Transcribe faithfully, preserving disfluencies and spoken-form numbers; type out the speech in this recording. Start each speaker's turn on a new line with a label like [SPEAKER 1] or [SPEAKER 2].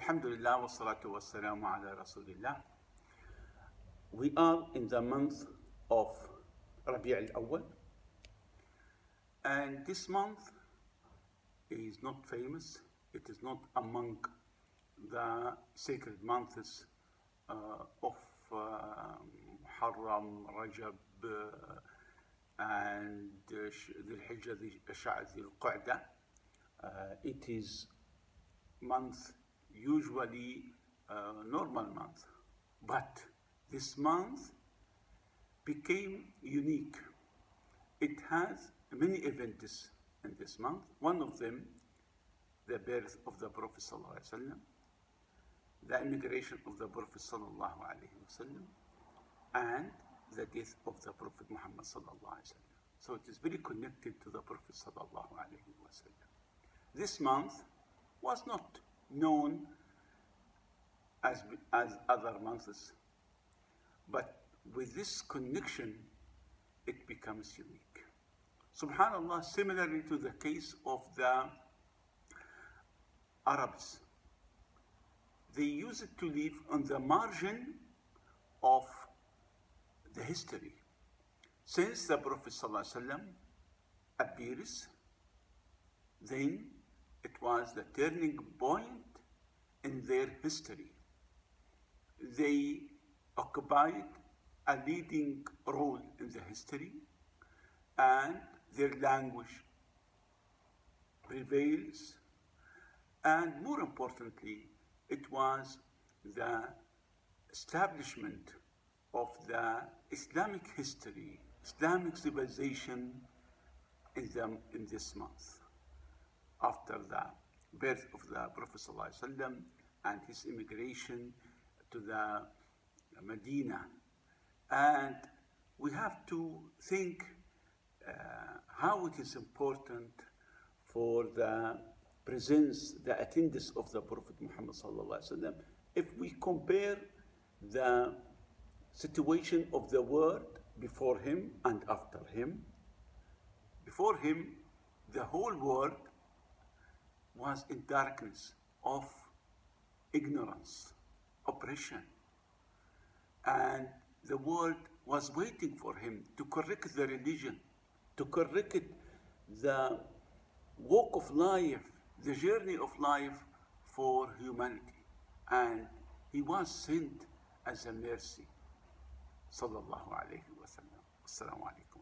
[SPEAKER 1] Alhamdulillah wa salatu wa salamu ala Rasulillah. We are in the month of Rabi' al-Awwal, and this month is not famous. It is not among the sacred months uh, of uh, Muharram, Rajab, uh, and Dhul Hijjah, Dhul Qa'dah. Uh, it is month usually a normal month, but this month became unique. It has many events in this month. One of them, the birth of the Prophet Sallallahu Alaihi Wasallam, the immigration of the Prophet Sallallahu Alaihi Wasallam, and the death of the Prophet Muhammad Sallallahu Alaihi Wasallam. So it is very connected to the Prophet Sallallahu Alaihi Wasallam. This month was not known as, as other months, but with this connection, it becomes unique. Subhanallah, similarly to the case of the Arabs, they used to live on the margin of the history. Since the Prophet ﷺ appears, then it was the turning point in their history. They occupied a leading role in the history, and their language prevails. And more importantly, it was the establishment of the Islamic history, Islamic civilization in, the, in this month. After the birth of the Prophet ﷺ and his immigration to the Medina. And we have to think uh, how it is important for the presence, the attendance of the Prophet Muhammad ﷺ if we compare the situation of the world before him and after him. Before him, the whole world was in darkness of ignorance, oppression, and the world was waiting for him to correct the religion, to correct the walk of life, the journey of life for humanity. And he was sent as a mercy. Sallallahu alayhi wa sallam. Assalamu alaikum.